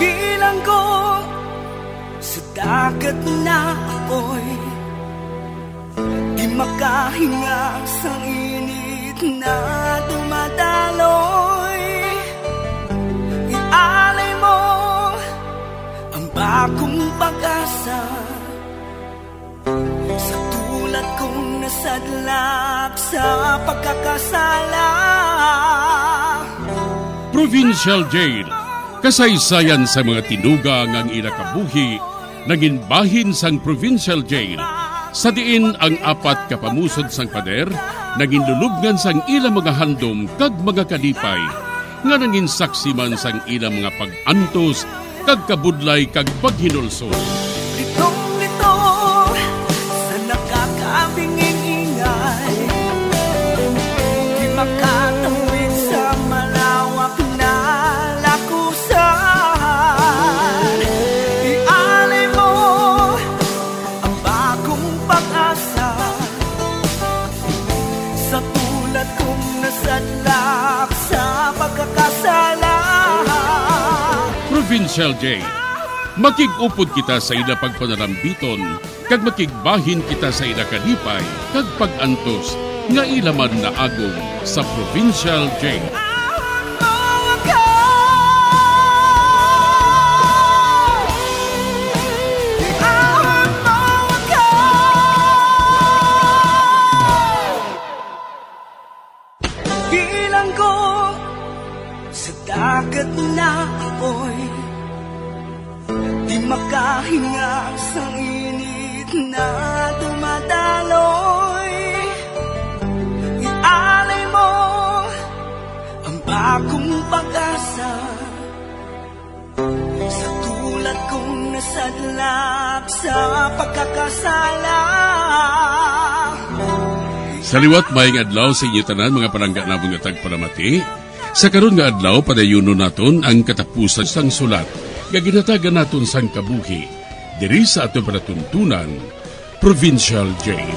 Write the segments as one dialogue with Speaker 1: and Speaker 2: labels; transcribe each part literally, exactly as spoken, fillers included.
Speaker 1: Bilanggo sa dagat na apoy, di makahinga sa init na dumadaloy. Ialay mo ang bagong pag-asa sa tulad kong nasadlak sa pagkakasala.
Speaker 2: Provincial Jail, kasaysayan sa mga tinugang ang inakabuhi, naging bahin sang Provincial Jail. Sa diin ang apat kapamusod sang pader, naging lulubngan sang ilang mga handom kag mga kalipay, nga naging saksi man sang ilang mga pag-antos, kag kabudlay kag paghinulsol.
Speaker 1: Litong-lito sa nakakabinging ingay, di makatawid sa malawak na lakusan. Ialay mo ang bagong pag-asa sa tulad kong nasadlak sa pagkakasala.
Speaker 2: Provincial Jail, makig-upod kita sa ila pagpanarambiton, kag makigbahin kita sa ila kalipay, kag pag-antos, nga ilaman na agong sa Provincial Jail.
Speaker 1: Bilanggo sa dagat na apoy, di makahinga sa init na dumadaloy. Ialay mo ang bagong pag-asa sa tulad kong nasadlak sa pagkakasala.
Speaker 2: Sa liwat maing adlaw sa inyo tanan mga palangga na mga tagparamati, sa karon nga adlaw padayuno naton ang katapusan sang sulat nga ginatagan naton sang kabuhi diri sa ato panatuntunan, Provincial Jail.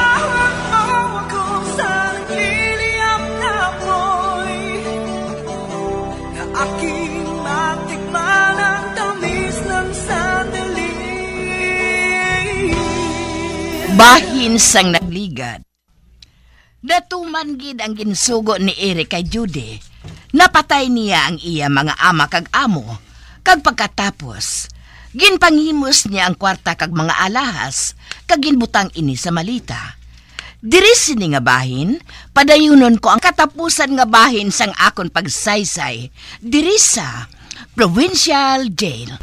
Speaker 3: Bahin sang nagligad. Datuman gid ang ginsugo ni Eric kay Judy. Napatay niya ang iya mga ama kag amo. Kag pagkatapos, ginpanghimos niya ang kwarta kag mga alahas, kag ginbutang ini sa malita. Diri sini nga bahin, padayunon ko ang katapusan nga bahin sang akon pagsaysay, diri sa Provincial Jail.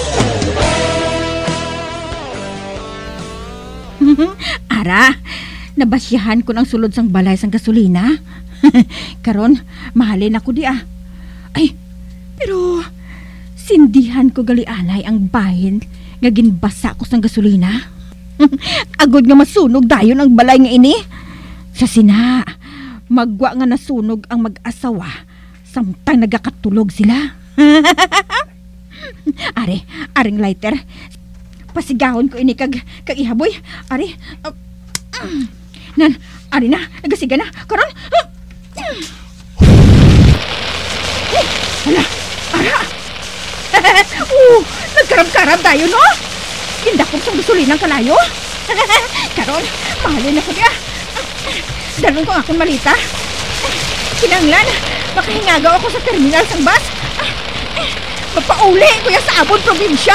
Speaker 4: Ara, nabasyahan ko ng sulod sang balay sang gasolina. Karon, mahalin ako di ah. Ay, pero sindihan ko gali anay ang bahin nga ginbasa ko sang gasolina. Agod nga masunog dayon ang balay nga ini. Sa sina, magwa nga nasunog ang mag-asawa samtang nagakatulog sila. Are, aring lighter. Pasigahon ko ini kag kag ihaboy. Are, uh, uh, nan, are na, nagasiga na. Karon. Uh, uh, hala, ara. uh, nagkarab-karab tayo, no? Indakop sa gasolina ng kalayo. Karon, mahalin ako niya. Dalon ko akong malita. Kinanglan, makahingagaw ako sa terminal sang bus. Mapauli kuya sa abon probinsya.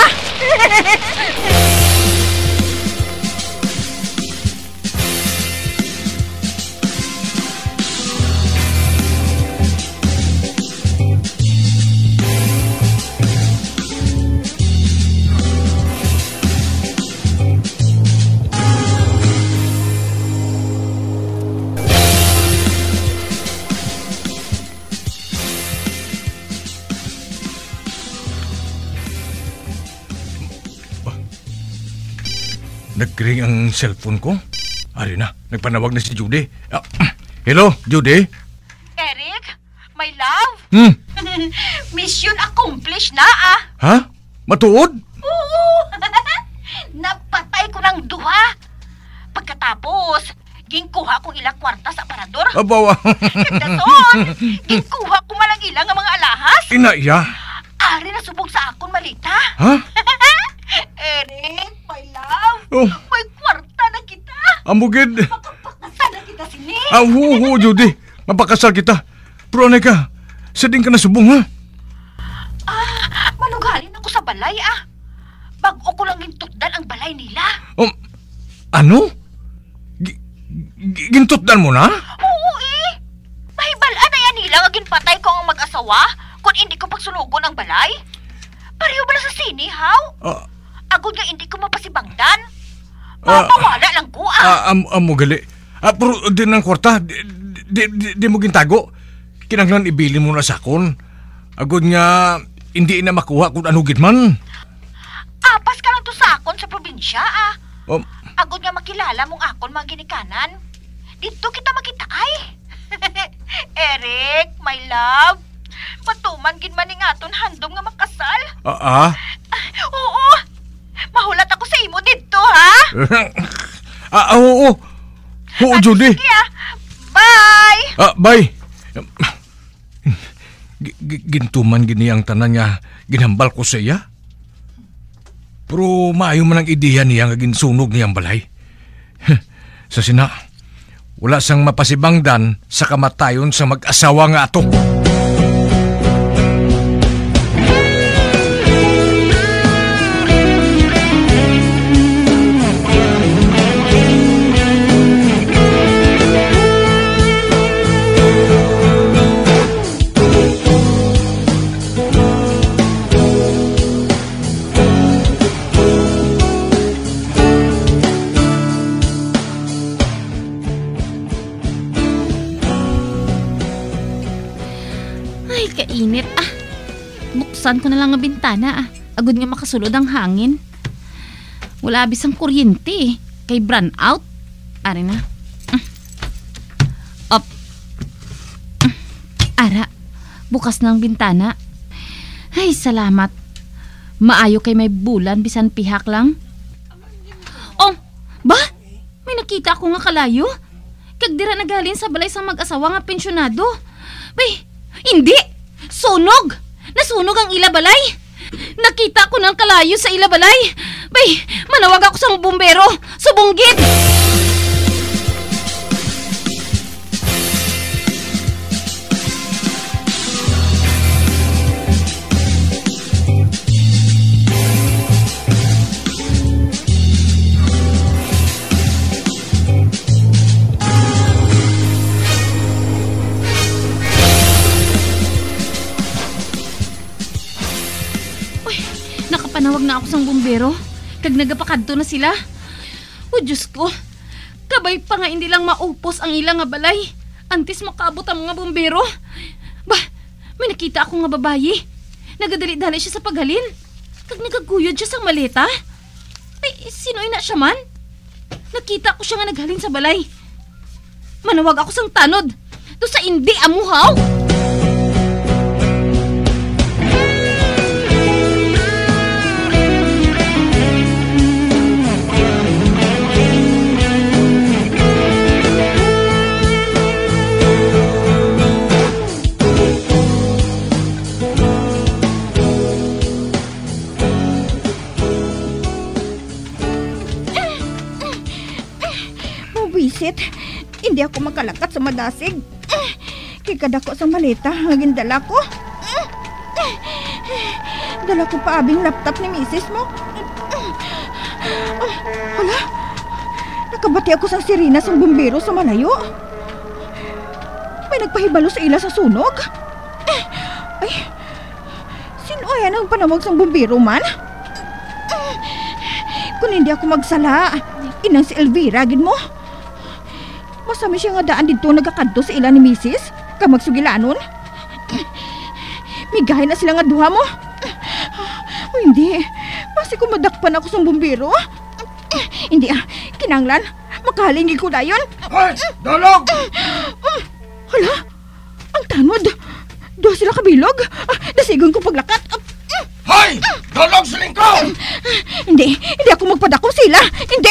Speaker 5: Nag-ring ang cellphone ko. Ari na, nagpanawag na si Judy. Ah, hello, Judy?
Speaker 6: Eric, my love?
Speaker 5: Hmm?
Speaker 6: Mission accomplished na ah.
Speaker 5: Ha? Matuod?
Speaker 6: Oo. Napatay ko ng duha. Pagkatapos, ginkuha kong ilang kwarta sa aparador.
Speaker 5: Abawa.
Speaker 6: Dason, ginkuha ko malang ilang ang mga alahas.
Speaker 5: Inaiya.
Speaker 6: Ari na subog sa akong malita.
Speaker 5: Ha?
Speaker 6: Eric, my love.
Speaker 5: Oh.
Speaker 6: May kwarta na kita.
Speaker 5: Amugid.
Speaker 6: Makapakasal na kita sini.
Speaker 5: Ah, oo, oo, Judy. Mapakasal kita. Pero anay ka, sading ka na subong, ha?
Speaker 6: Ah, manugalin ako sa balay, ah. Bago ko lang gintutdan ang balay nila.
Speaker 5: Um, ano? G- g- gintutdan mo na?
Speaker 6: Oo, eh. Mahibalaan na yan nila nga ginpatay ko ang mag-asawa kung hindi ko pagsunugon ang balay. Pareho ba na sa sini, haw?
Speaker 5: Ah,
Speaker 6: Agod nga hindi ko mapasibangdan.
Speaker 5: Ah,
Speaker 6: Papawala lang ko, ah.
Speaker 5: ah, am, amugali. Ah, pero din ng kwarta, di, di, di, di mo gintago. Kinanglan ibili mo na sakon. Agod nga, hindi na makuha kung ano gitman.
Speaker 6: Apas ka lang to sa akon sa probinsya, ah.
Speaker 5: Um,
Speaker 6: Agod nga makilala mong akon mga ginikanan. Dito kita makita, ay. Eric, my love. Matuman gin man nga aton handom nga makasal.
Speaker 5: ah, ah?
Speaker 6: Oo. Mahulat ako sa imo dito, ha?
Speaker 5: ah, ah, oo, oo. Oo, Judy.
Speaker 6: Sige, ah. Bye!
Speaker 5: Ah, bye. G- g- gintuman gini ang tanan niya, ginhambal ko sa iya. Pero maayo man ang ideya niya nga ginsunog niyang balay. Sa sina, wala sang mapasibangdan sa kamatayon sa mag-asawa nga ato.
Speaker 7: Kainit ah. Buksan ko na lang ang bintana ah. Agad nga makasulod ang hangin. Wala abis ang kuryente eh. Kay brand out. Ari na. Mm. Up. Mm. Ara. Bukas na ang bintana. Ay, salamat. Maayo kay may bulan bisan pihak lang. Oh, ba? May nakita ako nga kalayo. Kagdira nagalin sa balay sa mag-asawa nga pensyonado. Bay, hindi! Sunog! Nasunog ang ilabalay! Nakita ko ng kalayo sa ilabalay! Bay, manawag ako sa bumbero! Subunggit! Panawag na ako sang bumbero. Kag nagapakadto na sila. O Diyos ko. Kabay pa nga hindi lang maupos ang ilang nga balay. Antes makabot ang mga bumbero. Bah, may nakita ako nga babayi. Nagadali-dali siya sa paghalin. Kag nagaguyod siya sang maleta. Ay, sino ina siya man? Nakita ko siya nga naghalin sa balay. Manawag ako sang tanod. To sa hindi amuhaw.
Speaker 4: Hindi ako makalakat sa madasig. Kay kadako sa maleta ang gindala ko. Dala ko pa abing laptop ni misis mo. Hala, nakabati ako sa sirena sa bumbero sa malayo. May nagpahibalo sa ila sa sunog. Ay, sino yan ang panawag sa bumbero man? Kung hindi ako magsala, inang si Elvira, gid mo. Masami siya nga daan dito nagakadto sa ila ni misis ka magsugilanon. Migahin na sila nga duha mo. O hindi, basi ko madakpan ako sa bumbero. Hindi ah, kinanglan, makahalingi ko dayon.
Speaker 5: Hoy, dolog!
Speaker 4: Hala, ang tanod. Duha sila kabilog. Dasigon ko paglakat.
Speaker 5: Hoy, dolog sa lingkod!
Speaker 4: Hindi, hindi ako magpadakop sila. Hindi.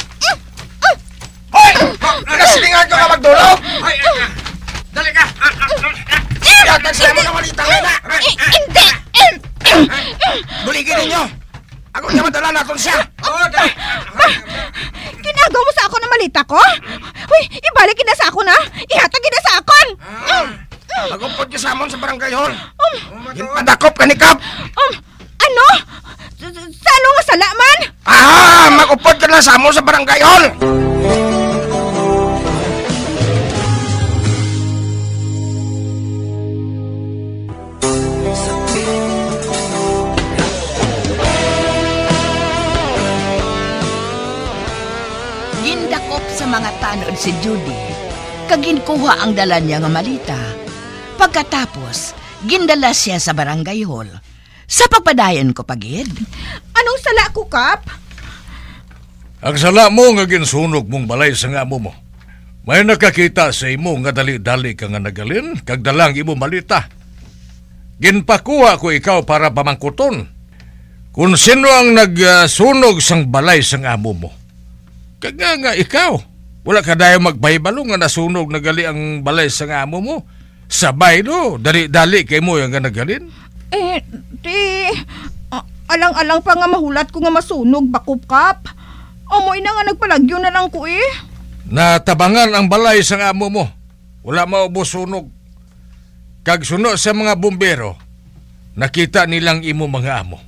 Speaker 5: Hoy! Nagasilingan ka ka magdulog! Hoy! Dali ka! Yatag sila mo na malitang ina!
Speaker 4: Hindi!
Speaker 5: Buligin ninyo! Ako niya madala natin siya! Oo, dali!
Speaker 4: Kinagaw mo sa ako na malita ko? Uy, ibalik na sa ako na! Ihatag na sa akon!
Speaker 5: Magupod ka sa amon sa barangay hall! Um, Ginpadakop ka ni Kap!
Speaker 4: Um, ano? Salo nga sala man?
Speaker 5: Ah! Magupod ka na sa amon sa barangay hall!
Speaker 3: Gindakop sa mga tanod si Judy, kaginkuha ang dala niya nga malita. Pagkatapos, gindala siya sa barangay hall. Sa pagpadayon ko pagid.
Speaker 4: Anong sala ko, Kap?
Speaker 5: Ang sala mo nga ginsunog mong balay sa nga mo mo. May nakakita sa imo nga dali-dali ka nga nagalin, kag dalang imo malita. Ginpakuha ko ikaw para pamangkuton. Kung sino ang nagsunog sang balay sa nga mo mo. Kag nga nga ikaw, wala ka dayo magbaybalo nga nasunog nagali ang balay sa nga mo mo. Sabay do, dali-dali kay mo yung nga nagalin.
Speaker 4: Eh, di... Uh, alang-alang pa nga mahulat ko nga masunog, bakop, Kap. Amoy na nga nagpalagyo na lang ko eh.
Speaker 5: Natabangan ang balay sa nga mo mo. Wala maubos sunog. Kag suno sa mga bumbero, nakita nilang imo mga amo.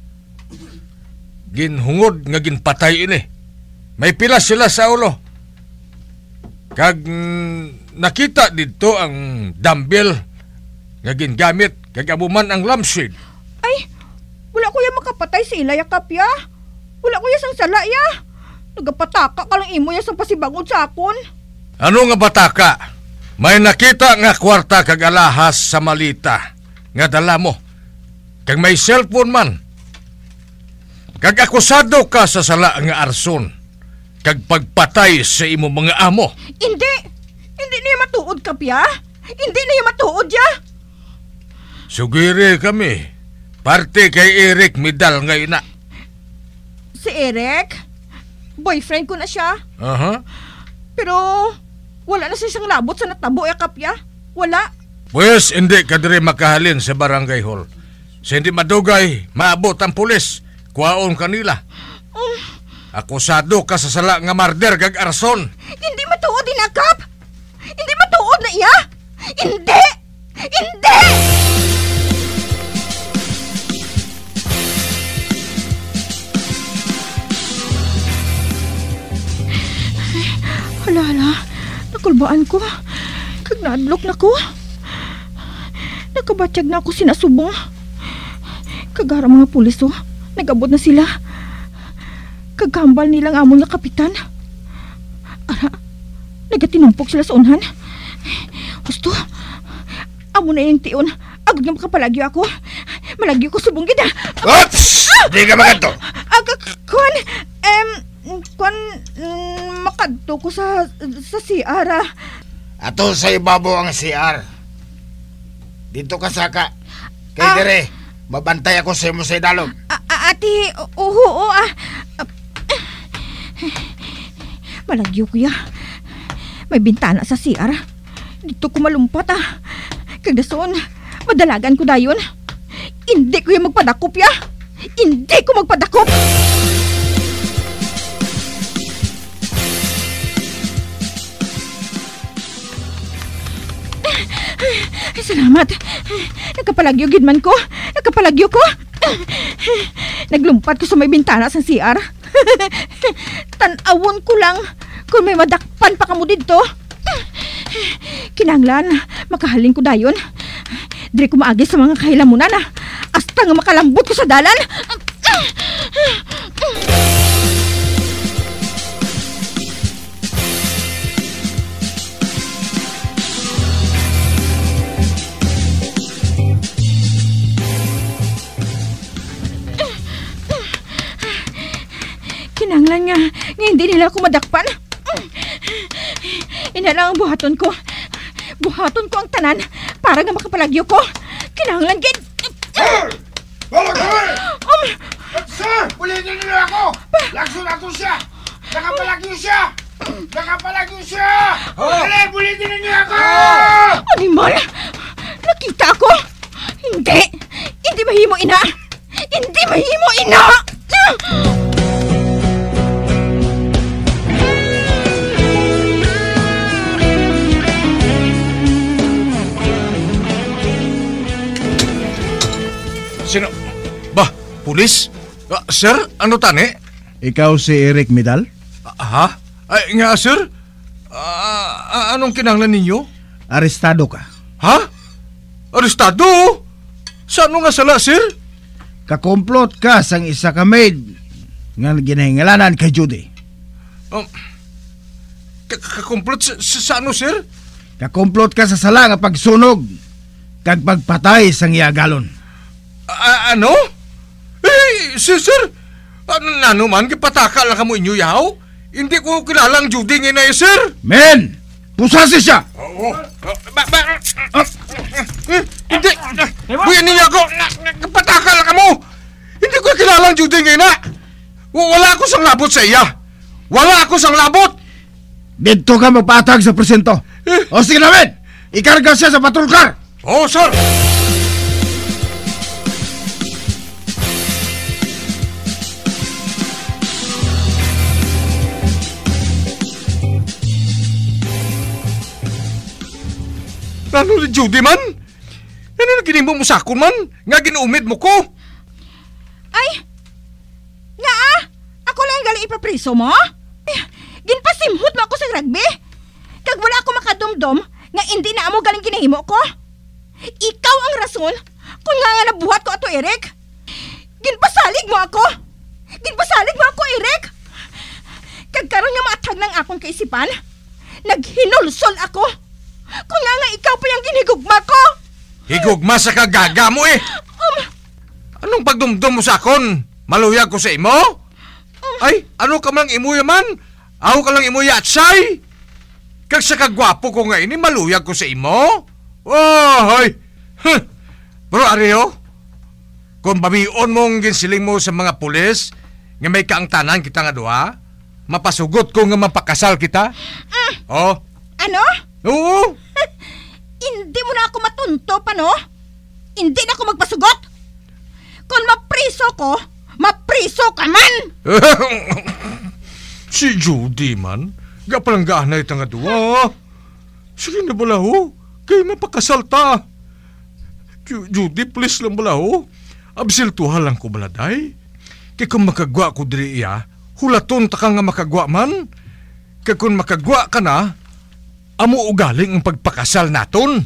Speaker 5: Ginhungod nga ginpatay ini. May pilas sila sa ulo. Kag mm, nakita dito ang dumbbell nga gingamit kag amuman ang lampshade.
Speaker 4: Ay, wala ko yung makapatay si Ilaya, Kapya. Wala ko yung sang sala ya. Nagapataka ka lang imo yung sang pasibangod sa akon.
Speaker 5: Ano nga bataka? May nakita nga kwarta kag alahas sa malita nga dala mo. Kag may cellphone man. Kag akusado ka sa sala nga arson. Kag pagpatay sa imo mga amo.
Speaker 4: Hindi. Hindi niya matuod, Kapya. Hindi niya matuod ya.
Speaker 5: Sugiri kami. Parte kay Eric Midal ngayon na.
Speaker 4: Si Eric? Boyfriend ko na siya.
Speaker 5: Aha. Uh-huh.
Speaker 4: Pero wala na siya siyang labot sa natabo, ya, Kapya. Wala.
Speaker 5: Pues hindi ka diri makahalin sa barangay hall. Sa hindi madugay, maabot ang pulis. Kuwaon kanila.
Speaker 4: Um,
Speaker 5: Akusado ka sa sala nga marder kag arson.
Speaker 4: Hindi matuod din, Kap. Hindi matuod na iya. Hindi. Hindi. Hala, hala. Nakulbaan ko. Kag naadlok na ko. Nakabatyag na ako sinasubong. Kagara mga pulis, oh. Nagabot na sila. Kagambal nilang amon nga kapitan. Ara, nagatinumpok sila sa unhan. Gusto, amo na yung tion. Agad nga makapalagyo ako. Malagyo ko subong gida.
Speaker 5: Oops! Di ka makanto.
Speaker 4: Agad, kuan, em, kuan, mm, makadto ko sa, sa C R.
Speaker 8: Ato sa ibabaw ang C R. Dito ka saka. Kay
Speaker 4: Ah.
Speaker 8: dire, mabantay ako sa imo sa idalog.
Speaker 4: A- a- ate, oo, oo, ah. Malagyo kuya. May bintana sa C R. Dito ko malumpat ah. Kagdason, madalagan ko dayon. Hindi ko yung magpadakop ya. Hindi ko magpadakop. Salamat. Nagkapalagyo gidman ko. Nagkapalagyo ko. Naglumpat ko sa may bintana sa C R. Tanawon ko lang kung may madakpan pa kamo dito. Kinanglan, makahalin ko dayon. Diri ko maagi sa mga kahilamunan ah. Hasta nga makalambot ko sa dalan. Kinanglan nga, nga hindi nila ako madakpan. Ina lang ang buhaton ko. Buhaton ko ang tanan para nga makapalagyo ko. Kinanglan gid.
Speaker 8: Wala kami!
Speaker 4: Um,
Speaker 8: Sir! Bulitin niyo ako! Lakso na to siya! Nakapalagyo siya! Nakapalagyo siya! Dali! Bulitin niyo ako!
Speaker 4: Animal! Nakita ako! Hindi! Hindi mahimo, ina! Hindi mahimo, ina!
Speaker 5: Sino? Bah, pulis? Ah, sir, ano tani?
Speaker 9: Ikaw si Eric Medal?
Speaker 5: Ah, ha? Ay, nga, sir? Ah, ah, anong kinahanglan ninyo?
Speaker 9: Arestado ka.
Speaker 5: Ha? Arestado? Saan nga sala, sir?
Speaker 9: Kakomplot ka sang isa ka maid nga ginahingalanan kay Judy.
Speaker 5: Um, Kakomplot sa, sa, sa ano, sir?
Speaker 9: Kakomplot ka sa sala nga pagsunog kag pagpatay sang iyagalon.
Speaker 5: A- ano? Eh, sir, sir, ano na naman, kipataka lang kamo inyo, yaw? Hindi ko kilalang Judy ngayon na, sir.
Speaker 9: Men! Pusasi siya!
Speaker 5: Oo. Ba, ba, ah, eh, hindi, buyan ninyo ako, kipataka lang kamo. Hindi ko kilalang Judy ngayon na. Wala ako sang labot sa iya. Wala ako sang labot.
Speaker 9: Dito ka magpatag sa presento.
Speaker 5: Eh.
Speaker 9: O sige namin, ikarga siya sa patrol car.
Speaker 5: Oo, sir. Ano ni Judy man? Ano na ginimo mo sakon man? Nga ginuumid mo ko?
Speaker 4: Ay! Nga ah! Ako lang galing ipapriso mo? Eh, ginpasimhot mo ako sa rugby. Kag wala ako makadumdom nga hindi na amo galing ginahimo ko. Ikaw ang rason kung nga nga nabuhat ko ato, Eric. Ginpasalig mo ako. Ginpasalig mo ako, Eric. Kag karon nga maatag ng akong kaisipan, naghinulsol ako. Kung nga nga ikaw pa yung ginhigugma ko.
Speaker 5: Higugma sa kagaga mo eh.
Speaker 4: Um,
Speaker 5: Anong pagdumdum mo sa akon? Maluyag ko sa imo?
Speaker 4: um,
Speaker 5: Ay, ano ka mang imuya man? Ako ka lang imuya at say? Kag sa kagwapo ko nga ini, maluyag ko sa imo? Oh, hoy. Huh. Bro, Areo, kung babion mong ginsiling mo sa mga pulis, nga may kaangtanan kita nga duha, mapasugot ko nga mapakasal kita.
Speaker 4: mm,
Speaker 5: Oh,
Speaker 4: ano?
Speaker 5: oo.
Speaker 4: Hindi mo na ako matunto pa, no? Hindi na ako magpasugot. Kung mapriso ko, mapriso ka man.
Speaker 5: Si Judy man, gapalang na itang nga duwa. Sige na bala ho, kay mapakasal ta. Ju- Judy, please lang bala ho. Absiltuha lang ko baladay. Kay kung makagwa ko diri iya, hulaton ta ka nga makagwa man. Kay kung makagwa ka na, amo ugaling ang pagpakasal naton.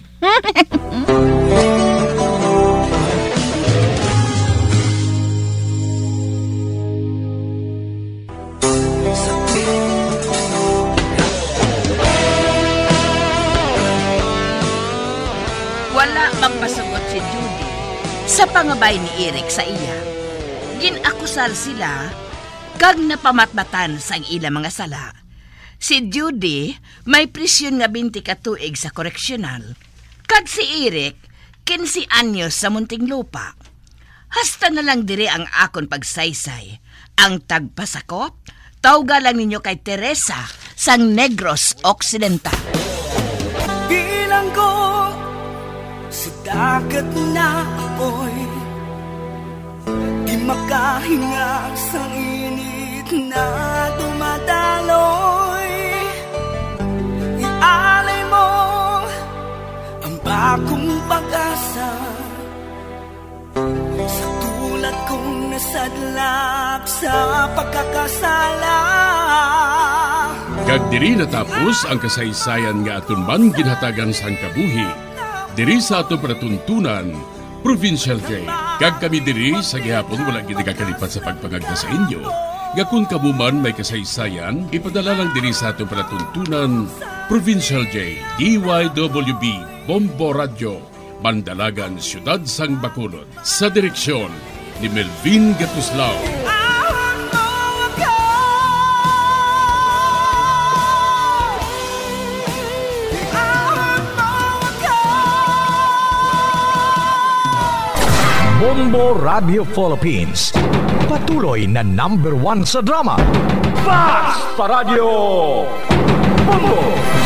Speaker 3: Wala magpasagot si Judy sa pangabay ni Eric sa iya. Ginakusal sila kag napamatbatan sa ilang mga sala. Si Judy may prisyon nga binti ka tuig sa koreksyonal. Kag si Eric, kinsi anyos sa Muntinlupa. Hasta na lang dire ang akon pagsaysay. Ang tagpasakop, tawga lang ninyo kay Teresa sang Negros Occidental.
Speaker 1: Bilang ko sa dagat na apoy, di makahinga sa init na dumadaloy. Ialay mo ang bagong pag-asa sa tulad kong nasadlak sa pagkakasala.
Speaker 2: Kag diri natapos ang kasaysayan nga aton man ginhatagan sang kabuhi. Diri sa ato panatuntunan, Provincial Jail. Kag kami diri sa gihapon wala gid nagakalipat sa pagpangagda sa inyo. Nga kung kamuman may kasaysayan, ipadala lang diri sa ato panatuntunan, Provincial Jail. D Y W B Bombo Radio, Mandalagan, Siyudad sang Bacolod. Sa direksyon ni Melvin Gatuslao.
Speaker 10: Bombo Radio Philippines. Patuloy na number one sa drama. Basta Radio Bombo!